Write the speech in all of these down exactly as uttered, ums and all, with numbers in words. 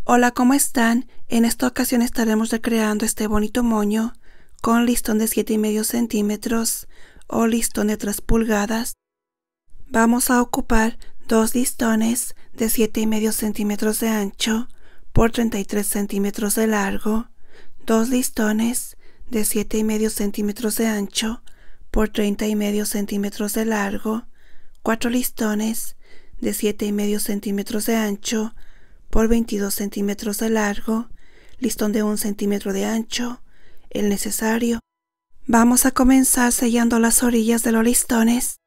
Hola, ¿cómo están? En esta ocasión estaremos recreando este bonito moño con listón de siete y medio centímetros o listón de tres pulgadas. Vamos a ocupar dos listones de siete y medio centímetros de ancho por treinta y tres centímetros de largo, dos listones de siete y medio centímetros de ancho por treinta y medio centímetros de largo, cuatro listones de siete y medio centímetros de ancho por veintidós centímetros de largo, listón de un centímetro de ancho, el necesario. Vamos a comenzar sellando las orillas de los listones.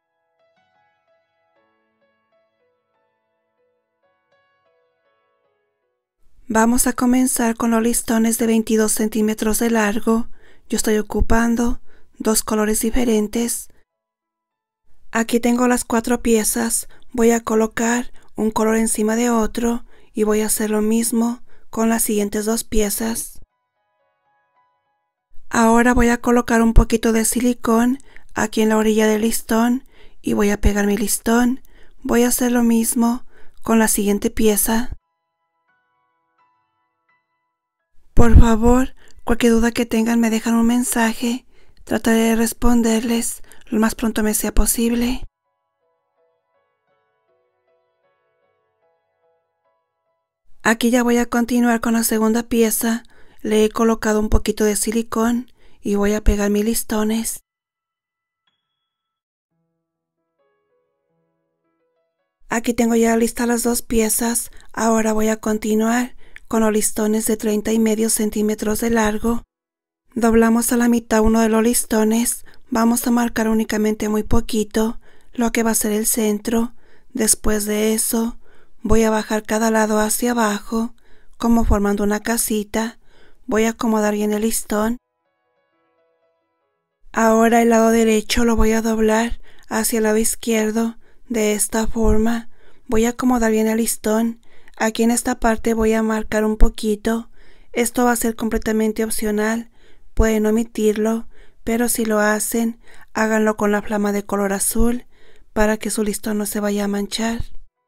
Vamos a comenzar con los listones de veintidós centímetros de largo. Yo estoy ocupando dos colores diferentes. Aquí tengo las cuatro piezas. Voy a colocar un color encima de otro y voy a hacer lo mismo con las siguientes dos piezas. Ahora voy a colocar un poquito de silicón aquí en la orilla del listón y voy a pegar mi listón. Voy a hacer lo mismo con la siguiente pieza. Por favor, cualquier duda que tengan me dejan un mensaje. Trataré de responderles lo más pronto me sea posible. Aquí ya voy a continuar con la segunda pieza. Le he colocado un poquito de silicón y voy a pegar mis listones. Aquí tengo ya listas las dos piezas. Ahora voy a continuar con los listones de treinta y medio centímetros de largo. Doblamos a la mitad uno de los listones. Vamos a marcar únicamente muy poquito lo que va a ser el centro. Después de eso voy a bajar cada lado hacia abajo como formando una casita. Voy a acomodar bien el listón. Ahora el lado derecho lo voy a doblar hacia el lado izquierdo de esta forma. Voy a acomodar bien el listón. Aquí en esta parte voy a marcar un poquito. Esto va a ser completamente opcional. Pueden omitirlo, pero si lo hacen, háganlo con la flama de color azul para que su listón no se vaya a manchar.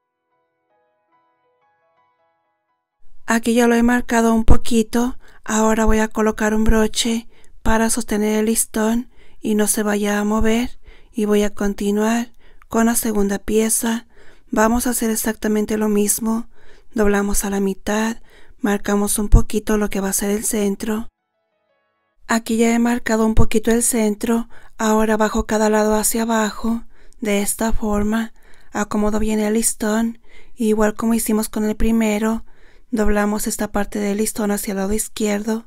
Aquí ya lo he marcado un poquito. Ahora voy a colocar un broche para sostener el listón y no se vaya a mover, y voy a continuar con la segunda pieza. Vamos a hacer exactamente lo mismo. Doblamos a la mitad, marcamos un poquito lo que va a ser el centro. Aquí ya he marcado un poquito el centro. Ahora bajo cada lado hacia abajo de esta forma, acomodo bien el listón, igual como hicimos con el primero. Doblamos esta parte del listón hacia el lado izquierdo.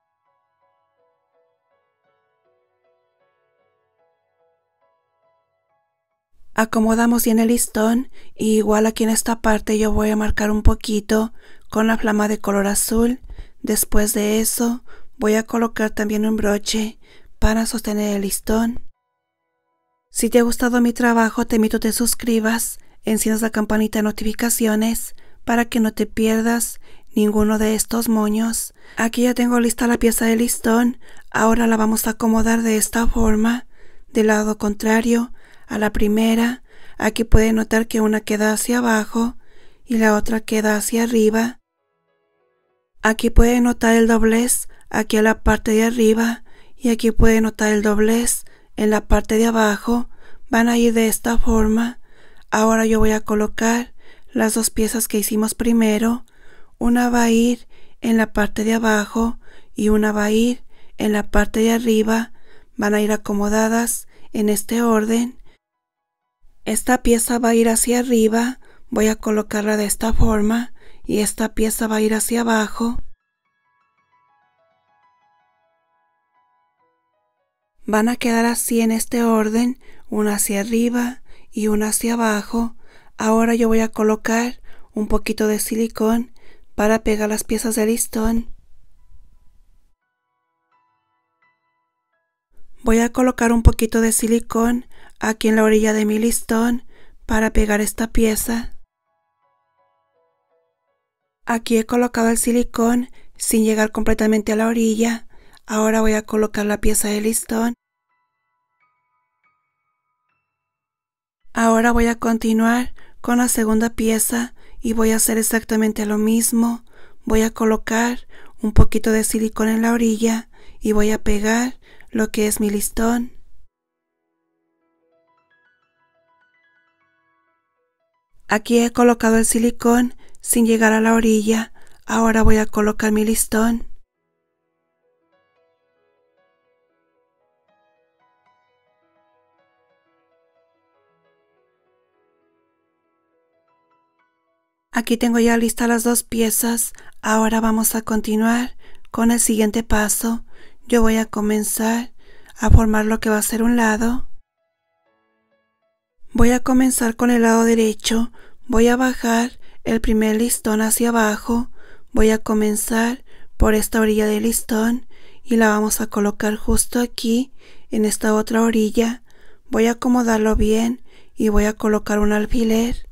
Acomodamos bien el listón y igual aquí en esta parte yo voy a marcar un poquito con la flama de color azul. Después de eso voy a colocar también un broche para sostener el listón. Si te ha gustado mi trabajo, te invito a que te suscribas, enciendas la campanita de notificaciones para que no te pierdas ninguno de estos moños. Aquí ya tengo lista la pieza de listón. Ahora la vamos a acomodar de esta forma, del lado contrario a la primera. Aquí pueden notar que una queda hacia abajo y la otra queda hacia arriba. Aquí pueden notar el doblez aquí a la parte de arriba y aquí pueden notar el doblez en la parte de abajo. Van a ir de esta forma. Ahora yo voy a colocar las dos piezas que hicimos primero. Una va a ir en la parte de abajo y una va a ir en la parte de arriba. Van a ir acomodadas en este orden. Esta pieza va a ir hacia arriba. Voy a colocarla de esta forma y esta pieza va a ir hacia abajo. Van a quedar así en este orden, una hacia arriba y una hacia abajo. Ahora yo voy a colocar un poquito de silicón para pegar las piezas de listón. Voy a colocar un poquito de silicón aquí en la orilla de mi listón para pegar esta pieza. Aquí he colocado el silicón sin llegar completamente a la orilla. Ahora voy a colocar la pieza de listón. Ahora voy a continuar con la segunda pieza y voy a hacer exactamente lo mismo. voy a colocar un poquito de silicón en la orilla y voy a pegar lo que es mi listón. Aquí he colocado el silicón sin llegar a la orilla. Ahora voy a colocar mi listón. Aquí tengo ya listas las dos piezas. Ahora vamos a continuar con el siguiente paso. Yo voy a comenzar a formar lo que va a ser un lado. Voy a comenzar con el lado derecho. Voy a bajar el primer listón hacia abajo. Voy a comenzar por esta orilla del listón y la vamos a colocar justo aquí en esta otra orilla. Voy a acomodarlo bien y voy a colocar un alfiler.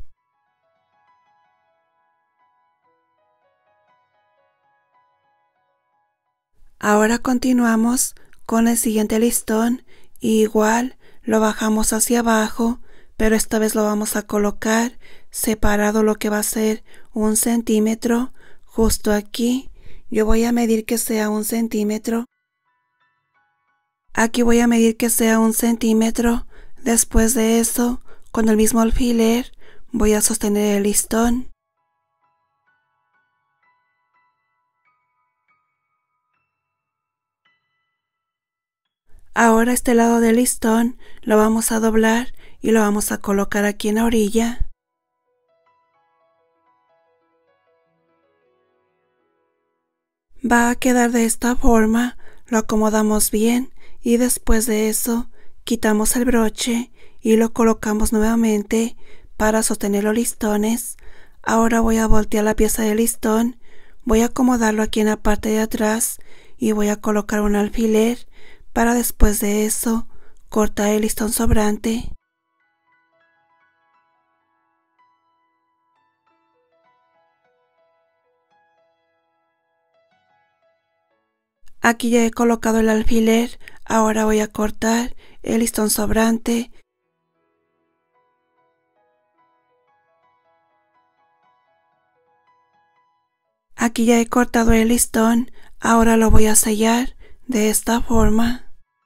Ahora continuamos con el siguiente listón y igual lo bajamos hacia abajo, pero esta vez lo vamos a colocar separado lo que va a ser un centímetro justo aquí. Yo voy a medir que sea un centímetro. Aquí voy a medir que sea un centímetro. Después de eso, con el mismo alfiler, voy a sostener el listón. Ahora este lado del listón lo vamos a doblar y lo vamos a colocar aquí en la orilla. Va a quedar de esta forma, lo acomodamos bien y después de eso quitamos el broche y lo colocamos nuevamente para sostener los listones. Ahora voy a voltear la pieza del listón, voy a acomodarlo aquí en la parte de atrás y voy a colocar un alfiler para después de eso cortar el listón sobrante. Aquí ya he colocado el alfiler, ahora voy a cortar el listón sobrante. Aquí ya he cortado el listón, ahora lo voy a sellar de esta forma.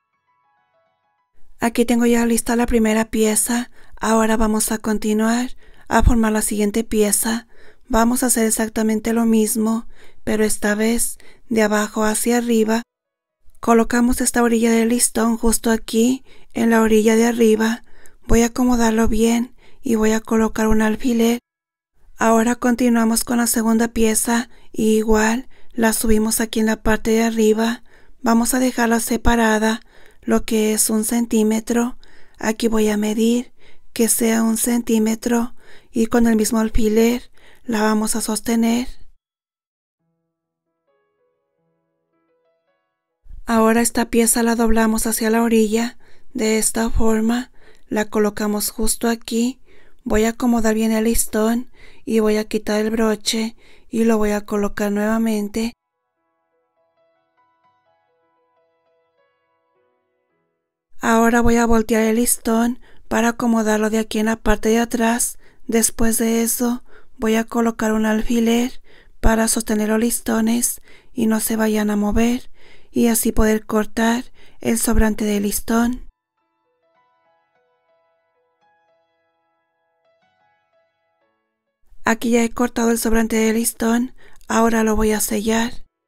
Aquí tengo ya lista la primera pieza, ahora vamos a continuar a formar la siguiente pieza. Vamos a hacer exactamente lo mismo, pero esta vez de abajo hacia arriba. Colocamos esta orilla del listón justo aquí en la orilla de arriba. Voy a acomodarlo bien y voy a colocar un alfiler. Ahora continuamos con la segunda pieza y igual la subimos aquí en la parte de arriba. Vamos a dejarla separada lo que es un centímetro. Aquí voy a medir que sea un centímetro y con el mismo alfiler la vamos a sostener. Ahora esta pieza la doblamos hacia la orilla de esta forma, la colocamos justo aquí. Voy a acomodar bien el listón y voy a quitar el broche y lo voy a colocar nuevamente. Ahora voy a voltear el listón para acomodarlo de aquí en la parte de atrás. Después de eso voy a colocar un alfiler para sostener los listones y no se vayan a mover y así poder cortar el sobrante del listón. Aquí ya he cortado el sobrante del listón, ahora lo voy a sellar.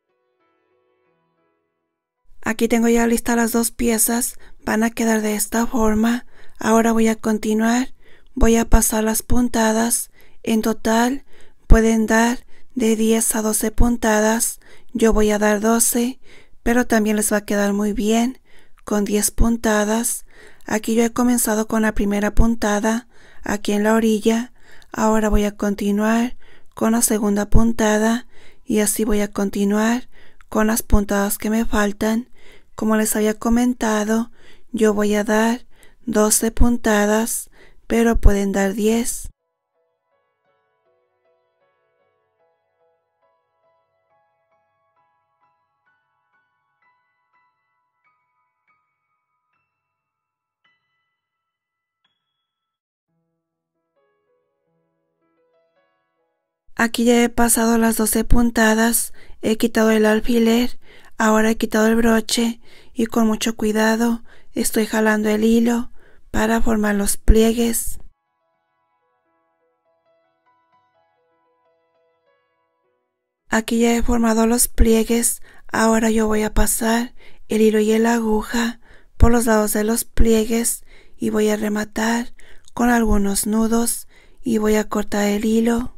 Aquí tengo ya listas las dos piezas, van a quedar de esta forma. Ahora voy a continuar, voy a pasar las puntadas. En total pueden dar de diez a doce puntadas, yo voy a dar doce, pero también les va a quedar muy bien con diez puntadas. Aquí yo he comenzado con la primera puntada aquí en la orilla. Ahora voy a continuar con la segunda puntada y así voy a continuar con las puntadas que me faltan. Como les había comentado, yo voy a dar doce puntadas, pero pueden dar diez. Aquí ya he pasado las doce puntadas, he quitado el alfiler, ahora he quitado el broche y con mucho cuidado estoy jalando el hilo para formar los pliegues. Aquí ya he formado los pliegues, ahora yo voy a pasar el hilo y la aguja por los lados de los pliegues y voy a rematar con algunos nudos y voy a cortar el hilo.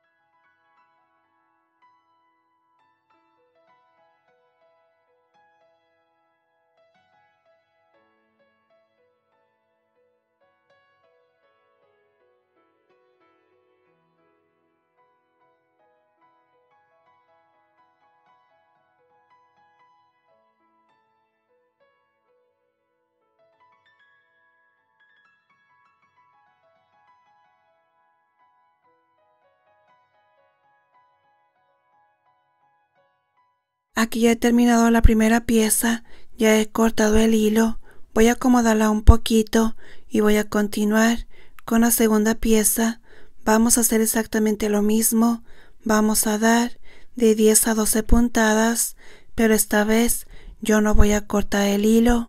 Aquí ya he terminado la primera pieza, ya he cortado el hilo, voy a acomodarla un poquito y voy a continuar con la segunda pieza. Vamos a hacer exactamente lo mismo, vamos a dar de diez a doce puntadas, pero esta vez yo no voy a cortar el hilo.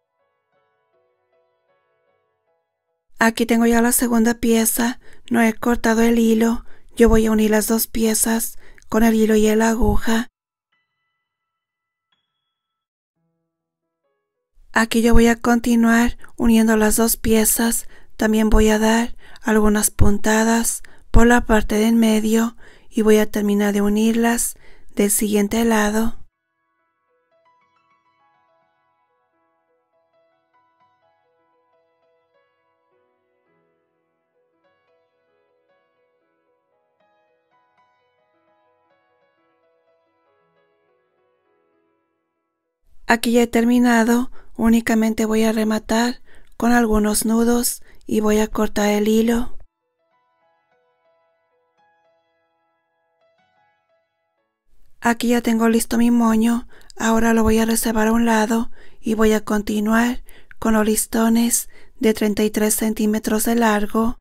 Aquí tengo ya la segunda pieza, no he cortado el hilo, yo voy a unir las dos piezas con el hilo y la aguja. Aquí yo voy a continuar uniendo las dos piezas, también voy a dar algunas puntadas por la parte del medio y voy a terminar de unirlas del siguiente lado. Aquí ya he terminado, únicamente voy a rematar con algunos nudos y voy a cortar el hilo. Aquí ya tengo listo mi moño, ahora lo voy a reservar a un lado y voy a continuar con los listones de treinta y tres centímetros de largo.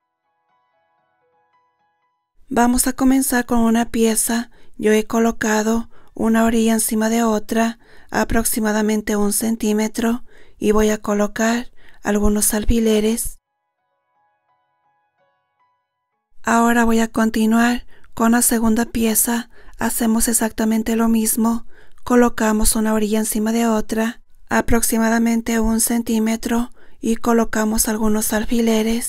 Vamos a comenzar con una pieza, yo he colocado una orilla encima de otra, aproximadamente un centímetro, y voy a colocar algunos alfileres. Ahora voy a continuar con la segunda pieza, hacemos exactamente lo mismo, colocamos una orilla encima de otra, aproximadamente un centímetro, y colocamos algunos alfileres.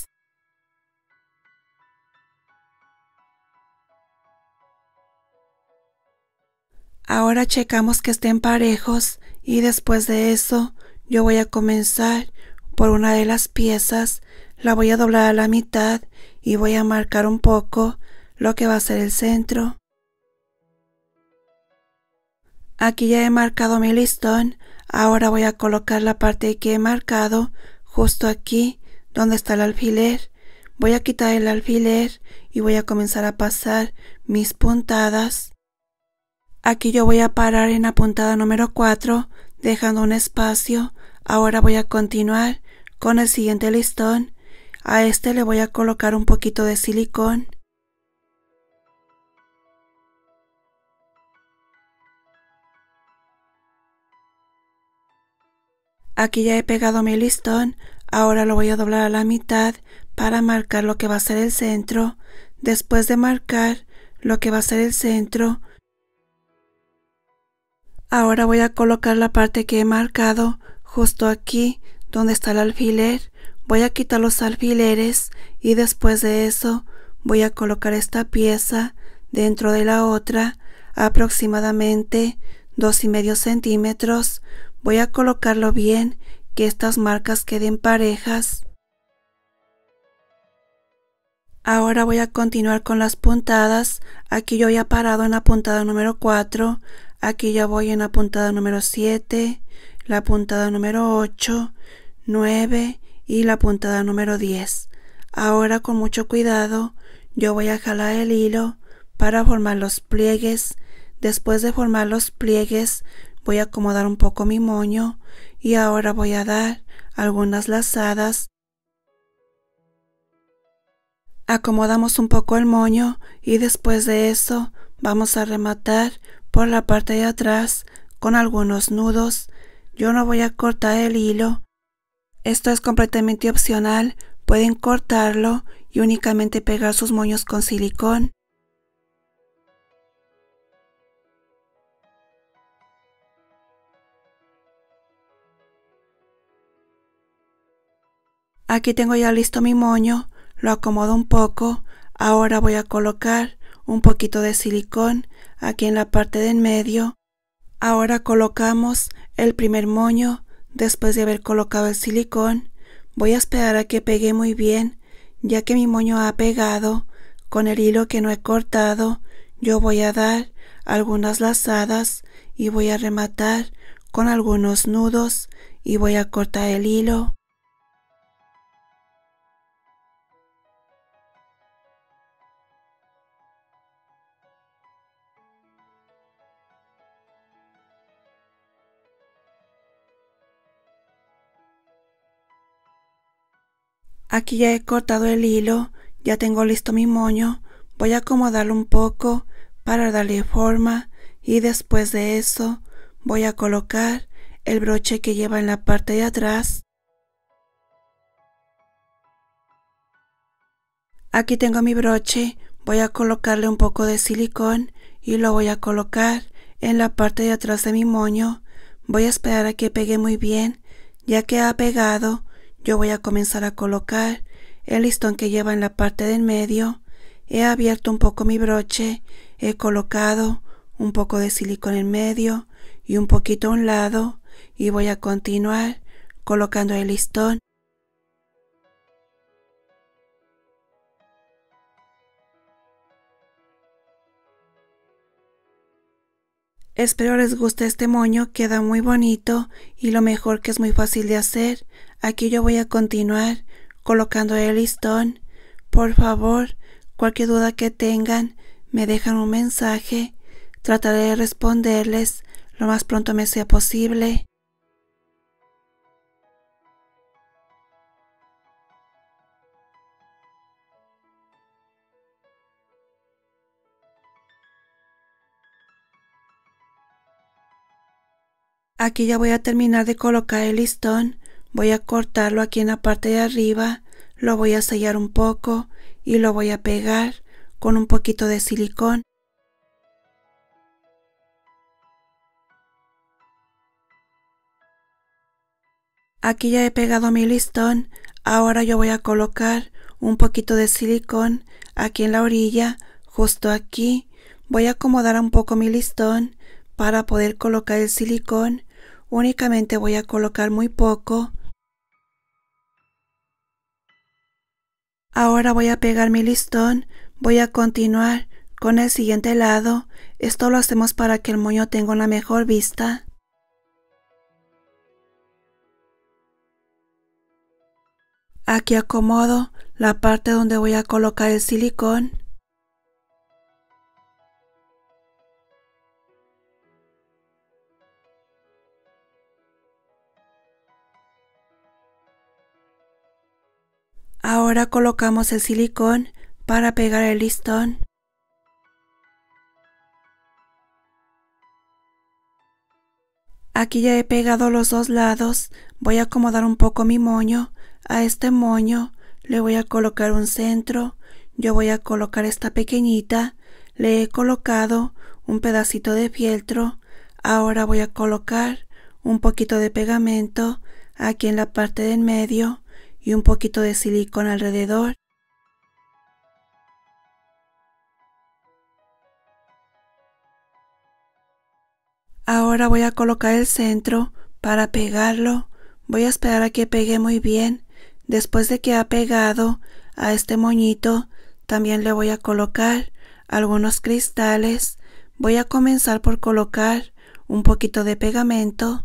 Ahora checamos que estén parejos y después de eso yo voy a comenzar por una de las piezas, la voy a doblar a la mitad y voy a marcar un poco lo que va a ser el centro. Aquí ya he marcado mi listón, ahora voy a colocar la parte que he marcado justo aquí donde está el alfiler. Voy a quitar el alfiler y voy a comenzar a pasar mis puntadas. Aquí yo voy a parar en la puntada número cuatro, dejando un espacio. Ahora voy a continuar con el siguiente listón. A este le voy a colocar un poquito de silicón. Aquí ya he pegado mi listón, ahora lo voy a doblar a la mitad para marcar lo que va a ser el centro. Después de marcar lo que va a ser el centro, ahora voy a colocar la parte que he marcado justo aquí donde está el alfiler. Voy a quitar los alfileres y después de eso voy a colocar esta pieza dentro de la otra, aproximadamente dos y medio centímetros. Voy a colocarlo bien, que estas marcas queden parejas. Ahora voy a continuar con las puntadas. Aquí yo ya he parado en la puntada número cuatro. Aquí ya voy en la puntada número siete, la puntada número ocho, nueve y la puntada número diez. Ahora con mucho cuidado yo voy a jalar el hilo para formar los pliegues. Después de formar los pliegues voy a acomodar un poco mi moño y ahora voy a dar algunas lazadas. Acomodamos un poco el moño y después de eso vamos a rematar por la parte de atrás con algunos nudos. Yo no voy a cortar el hilo. Esto es completamente opcional. Pueden cortarlo y únicamente pegar sus moños con silicón. Aquí tengo ya listo mi moño, lo acomodo un poco. Ahora voy a colocar un poquito de silicón aquí en la parte de en medio. Ahora colocamos el primer moño. Después de haber colocado el silicón, voy a esperar a que pegue muy bien. Ya que mi moño ha pegado con el hilo que no he cortado, yo voy a dar algunas lazadas y voy a rematar con algunos nudos y voy a cortar el hilo. Aquí ya he cortado el hilo, ya tengo listo mi moño. Voy a acomodarlo un poco para darle forma y después de eso voy a colocar el broche que lleva en la parte de atrás. Aquí tengo mi broche, voy a colocarle un poco de silicón y lo voy a colocar en la parte de atrás de mi moño. Voy a esperar a que pegue muy bien. Ya que ha pegado, yo voy a comenzar a colocar el listón que lleva en la parte del medio. He abierto un poco mi broche, he colocado un poco de silicón en medio y un poquito a un lado y voy a continuar colocando el listón. Espero les guste este moño, queda muy bonito y lo mejor que es muy fácil de hacer. Aquí yo voy a continuar colocando el listón. Por favor, cualquier duda que tengan, me dejan un mensaje. Trataré de responderles lo más pronto me sea posible. Aquí ya voy a terminar de colocar el listón. Voy a cortarlo aquí en la parte de arriba, lo voy a sellar un poco y lo voy a pegar con un poquito de silicón. Aquí ya he pegado mi listón. Ahora yo voy a colocar un poquito de silicón aquí en la orilla, justo aquí. Voy a acomodar un poco mi listón para poder colocar el silicón. Únicamente voy a colocar muy poco. Ahora voy a pegar mi listón. Voy a continuar con el siguiente lado. Esto lo hacemos para que el moño tenga una mejor vista. Aquí acomodo la parte donde voy a colocar el silicón. Ahora colocamos el silicón para pegar el listón. Aquí ya he pegado los dos lados. Voy a acomodar un poco mi moño. A este moño le voy a colocar un centro. Yo voy a colocar esta pequeñita. Le he colocado un pedacito de fieltro. Ahora voy a colocar un poquito de pegamento aquí en la parte del medio y un poquito de silicón alrededor. Ahora voy a colocar el centro para pegarlo. Voy a esperar a que pegue muy bien. Después de que ha pegado a este moñito, también le voy a colocar algunos cristales. Voy a comenzar por colocar un poquito de pegamento.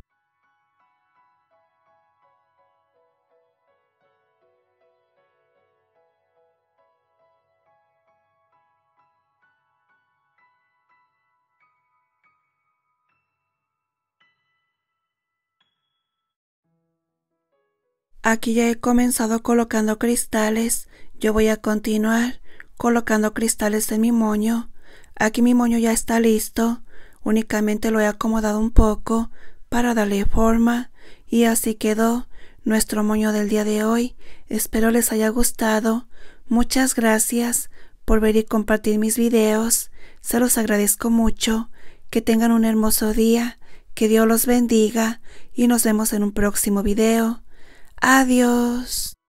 Aquí ya he comenzado colocando cristales. Yo voy a continuar colocando cristales en mi moño. Aquí mi moño ya está listo. Únicamente lo he acomodado un poco para darle forma. Y así quedó nuestro moño del día de hoy. Espero les haya gustado. Muchas gracias por ver y compartir mis videos. Se los agradezco mucho. Que tengan un hermoso día. Que Dios los bendiga. Y nos vemos en un próximo video. Adiós.